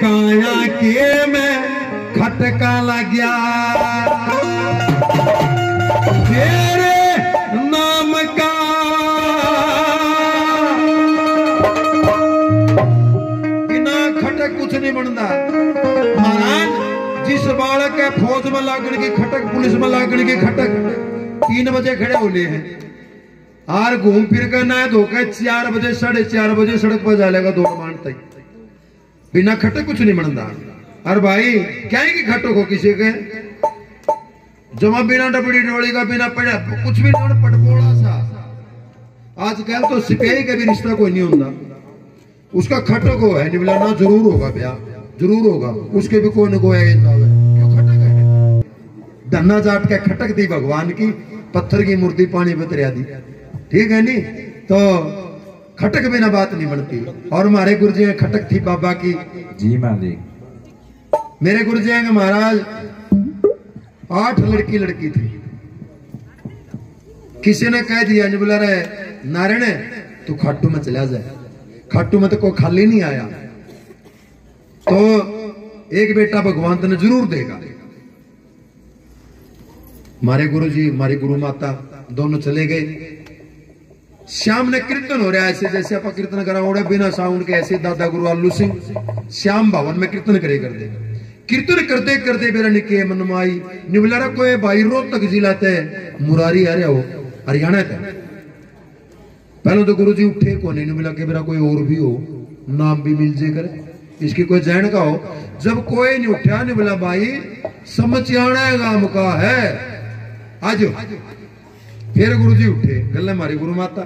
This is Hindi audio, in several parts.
काया के मैं खटका लग्या तेरे नाम का बिना खटक कुछ नहीं बनता। महाराज जिस बालक है फौज में लागण की खटक, पुलिस में लागण की खटक 3 बजे खड़े होले हैं और घूम फिर कर ना धोखा 4 बजे 4:30 बजे सड़क पर जालेगा 2 मान तक बिना खटक कुछ नहीं बनता। और भाई क्या है कि खटक हो किसी के जमा बिना डबड़ी डोली का बिना पड़ा कुछ भी नहीं पटपोड़ा सा। आजकल तो सिपाही का भी रिश्ता कोई नहीं होता, उसका खटक हो है निबलाना जरूर होगा, ब्याह जरूर होगा, उसके भी कोई न कोई क्यों खटक है। धन्ना जाट के खटक दी भगवान की, पत्थर की मूर्ति पानी में तरिया दी, ठीक है नी। तो खटक बिना बात नहीं बनती। और हमारे गुरुजी में खटक थी बाबा की जी मालिक। मेरे गुरुजी के महाराज 8 लड़की थी। किसी ने कह दिया नहीं बोला रहे नारायण तू खाटू में चला जाए, खाटू में तो कोई खाली नहीं आया, तो एक बेटा भगवान तेने जरूर देगा। हमारे गुरुजी हमारी गुरु माता दोनों चले गए। श्याम ने कीर्तन हो रहा है ऐसे जैसे आप कीर्तन करा हो बिना साउंड के, ऐसे दादा गुरु आलू सिंह श्याम भवन में कीर्तन करे करते। कीर्तन करते करते मेरा निके मन में आई निबलारा कोई भाई रोहतक जिला ते मुरारी आ रहा हो हरियाणा ते। पहले तो गुरु जी उठे को नहीं मिला कि मेरा कोई और भी हो नाम भी मिल जाए करे, इसकी कोई जैन का हो। जब कोई नहीं उठा नहीं बोला भाई समझाना गांव का है आज। फिर गुरु जी उठे, गले हमारी गुरु माता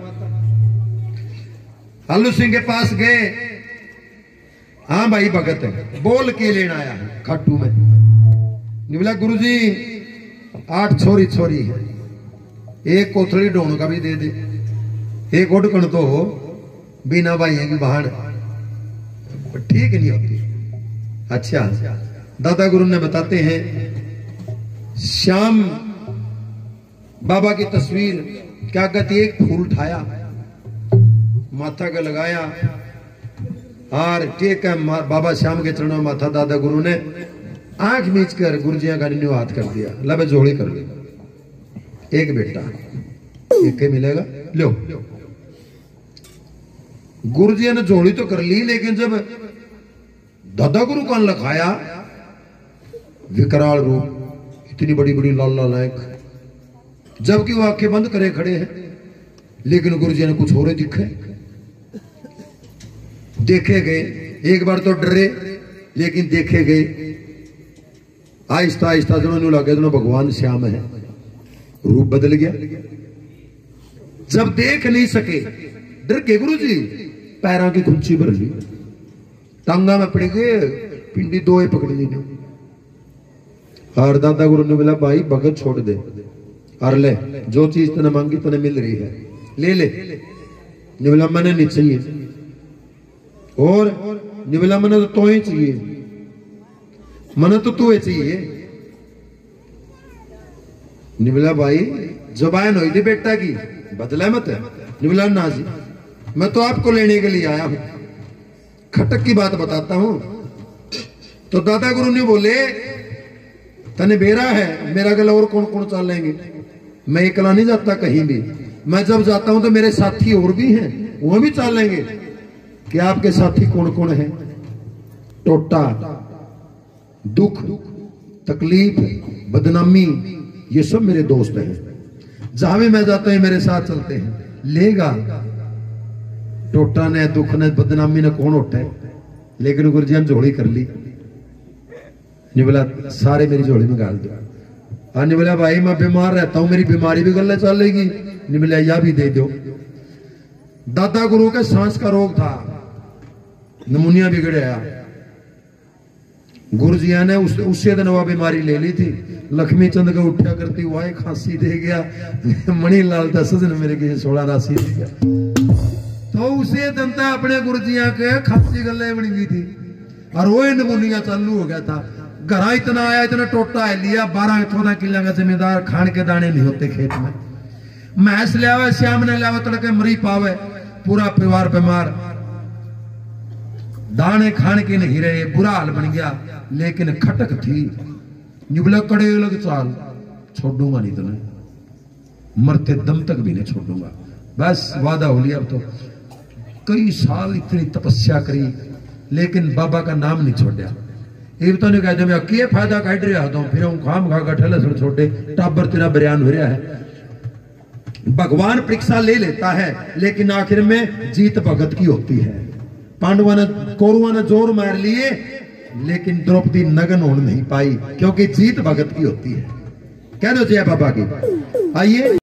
आलू सिंह के पास गए। हाँ भाई भगत है बोल के लेना आया है खाटू में। बोला गुरु जी 8 छोरी है, एक कोथड़ी ढोण का भी दे दे, एक उड़कण तो हो बिना भाई की बहान ठीक नहीं होती। अच्छा दादा गुरु ने बताते हैं श्याम बाबा की तस्वीर क्या कहती, एक फूल उठाया माथा का लगाया और ठीक है बाबा श्याम के चरणों माथा दादा गुरु ने आंख मीच कर गुरुजिया का न्यू हाथ कर दिया, लबे जोड़ी कर लिया। एक बेटा एक मिलेगा लो। गुरुजी ने जोड़ी तो कर ली, लेकिन जब दादा गुरु का लखाया विकराल रूप, इतनी बड़ी बड़ी लाल लाल आंख, जबकि वो आंखें बंद करे खड़े हैं, लेकिन गुरुजी ने कुछ और दिखे। देखे गए एक बार तो डरे, लेकिन देखे गए आहिस्ता आहिस्ता दोनों लगे दोनों भगवान श्याम है, रूप बदल गया। जब देख नहीं सके डर के गुरुजी पैरों की खुंची भर ली, टांगा में पड़ गए, पिंडी 2 ही पकड़ ली। और दादा गुरु ने बोला भाई भगत छोड़ दे और ले जो चीज तने मांगी तने मिल रही है ले ले। बोला मैंने नहीं चाहिए, और बोला मैंने तो ही चाहिए, मैंने तो तू ही चाहिए। बोला भाई जबान हुई थी बेटा की बदला मत। बोला ना जी मैं तो आपको लेने के लिए आया हूं, खटक की बात बताता हूं। तो दादा गुरु ने बोले तने बेरा है, मेरा गला और कौन कौन चाल लेंगे, मैं अकेला नहीं जाता कहीं भी, मैं जब जाता हूं तो मेरे साथी और भी हैं वो भी चाल लेंगे। कि आपके साथी कौन कौन है? टोटा, दुख, तकलीफ, बदनामी, ये सब मेरे दोस्त हैं, जहां भी मैं जाता हूं मेरे साथ चलते हैं। लेगा टोटा ने दुख ने बदनामी ने कौन उठा है, लेकिन गुरुजी ने झोली कर ली। नहीं बोला सारे मेरी झोली में गाल दो। नहीं बोला भाई मैं बीमार रहता हूं, मेरी बीमारी भी गले चलेगी। नहीं बोला यह भी दे दो। दादा गुरु के सांस का रोग था, नमूनिया बिगड़ गया। गुरुजी ने उससे दिन वह बीमारी ले ली थी। लक्ष्मी चंद का उठा करती वाह खांसी दे गया, मणिलाल 10 दिन मेरे किसी 16 राशि दे गया। तो उसे दिन तक अपने गुरुजिया के खांसी गले बनी हुई थी और वो नमूनिया चालू हो गया था। घर इतना आया, इतना टोटा है लिया, 12-14 किलो का जिम्मेदार, खान के दाने नहीं होते खेत में। मैस लिया श्याम ने लिया तड़के मरी पावे, पूरा परिवार बीमार। दाने खाने के नहीं रहे, बुरा हाल बन गया। लेकिन खटक थी, निबला कड़े लग चाल, छोड़ूंगा नहीं तुम्हें, मरते दम तक भी नहीं छोड़ूंगा। बस वादा हो लिया। अब तो कई साल इतनी तपस्या करी, लेकिन बाबा का नाम नहीं छोड़ा। ये तो नहीं कहते मैं क्या फायदा काट रहा था, फिर हम खाम खा गठल छोटे टाबर तेरा बरियान हो रहा है। भगवान परीक्षा ले लेता है, लेकिन आखिर में जीत भगत की होती है। पांडवों ने कौरवों ने जोर मार लिए, लेकिन द्रौपदी नगन हो नहीं पाई, क्योंकि जीत भगत की होती है। कह दो जय बाबा की। आइए।